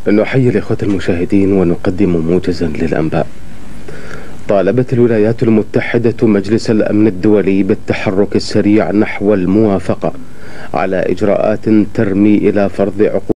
نحيي الإخوة المشاهدين ونقدم موجزا للأنباء. طالبت الولايات المتحدة مجلس الأمن الدولي بالتحرك السريع نحو الموافقة على إجراءات ترمي إلى فرض عقوبات